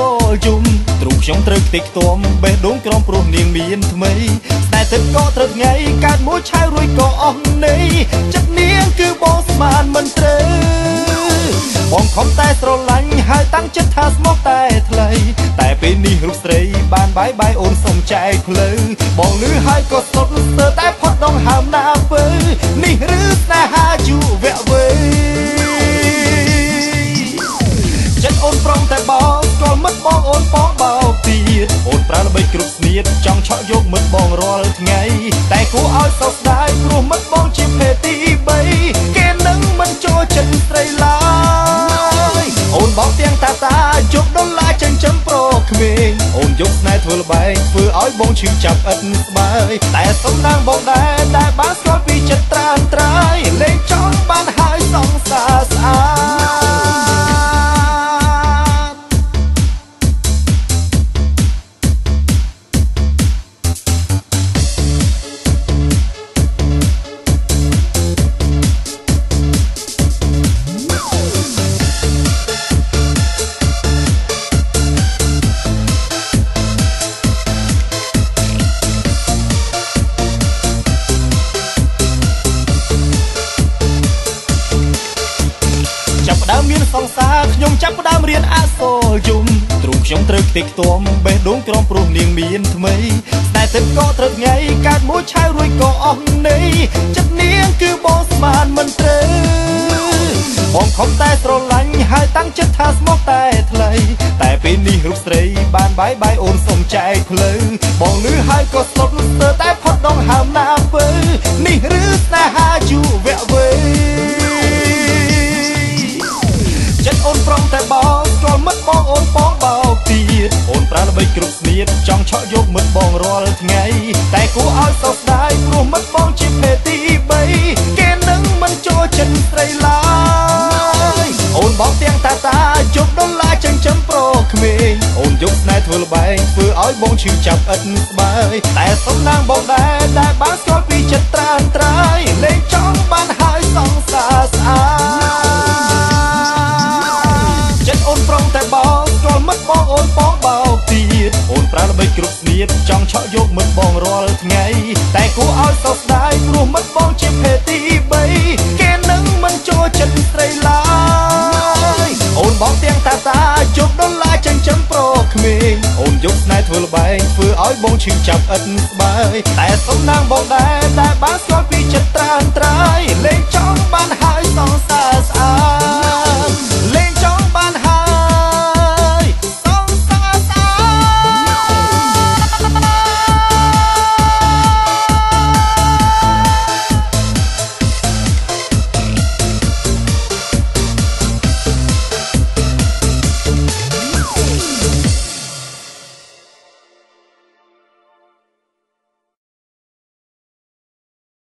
យំទ្រូងខ្ញុំត្រូវខ្ទេចខ្ទាំបេះដូងក្រំព្រោះនាងមានថ្មីស្នេហ៍ទឹកក៏ត្រូវថ្ងៃកើតមួយឆៅរួយក៏អស់នៃចិត្តនាងគឺបងស្មានមិនត្រូវបងខំតែស្រឡាញ់ហើយតាំងចិត្តថាស្មោះតែថ្លៃតែពេលនេះរូបស្រីបានបាយអូនសុំចែកផ្លូវបងលឺហើយក៏សុទ្ធស្ទើរតែផុតដងហើមណាពើនេះឬស្នេហាយុវវ័យចិត្តអូនប្រងតែបោកស្គាល់មិត្តបងអូនបងបោកទៀតអូនប្រើល្បិចគ្រប់ស្នៀតចង់ឆក់យកមិត្តបងរាល់ថ្ងៃតែគួរឲ្យសោកស្ដាយព្រោះមិត្តបងជាភេទទី3គេនឹងមិនចូលចិត្តស្រីឡើយអូនបងទាំងតាយកដុល្លារចិញ្ចឹមប្រក្មេងអូនយកស្នេហ៍ធ្វើល្បែងធ្វើឲ្យបងឈឺចាប់ឥតស្បើយតែសំណាងបងដែរដែលបានស្គាល់ពីចិត្តត្រាំត្រាយលេងចង់បានហើយសង្សារស្អាតមានសង្សារខ្ញុំចាប់ផ្ដើមរៀនអក្សរយំទ្រូងខ្ញុំត្រូវខ្ទេចខ្ទាំបេះដូងក្រំព្រោះនាងមានថ្មីតែទឹកក៏ត្រូវថ្ងៃកើតមួយឆៅរួយក៏អស់នៃចិត្តនាងគឺបងស្មានមិនត្រូវបងខំតែស្រឡាញ់ហើយតាំងចិត្តថាស្មោះតែថ្លៃតែពេលនេះរូបស្រីបានបាយអូនសុំចែកផ្លូវបងលឺហើយក៏សុទ្ធស្ទើរតែផុតដងហើមណាពើនេះឬស្នេហាយុវវ័យចិត្តអូនប្រងតែបោកស្គាល់មិត្តបងអូនបងបោកទៀតអូនប្រើល្បិចគ្រប់ស្នៀតចង់ឆក់យកមិត្តបងរាល់ថ្ងៃតែគួរឲ្យសោកស្ដាយព្រោះមិត្តបងជាភេទទី3គេនឹងមិនចូលចិត្តស្រីឡើយអូនបងទាំងតាយកដុល្លារចិញ្ចឹមប្រក្មេងអូនយកស្នេហ៍ធ្វើល្បែងធ្វើឲ្យបងឈឺចាប់ឥតស្បើយតែសំណាងបងដែរដែលបានស្គាល់ពីចិត្តត្រាំត្រាយលេងចង់បានហើយសង្សារស្អាតអូនប្រងតែបោកស្គាល់មិត្តបងអូនបងបោកទៀតអូនប្រើល្បិចគ្រប់ស្នៀតចង់ឆក់យកមិត្តបងរាល់ថ្ងៃតែគួរឲ្យសោកស្ដាយព្រោះមិត្តបងជាភេទទី3គេនឹងមិនចូលចិត្តស្រីឡើយអូនបងទាំងតាយកដុល្លារចិញ្ចឹមប្រក្មេងអូនយកស្នេហ៍ធ្វើល្បែងធ្វើឲ្យបងឈឺចាប់ឥតស្បើយតែសំណាងបងដែរដែលបានស្គាល់ពីចិត្តត្រាំត្រាយលេងចង់បាន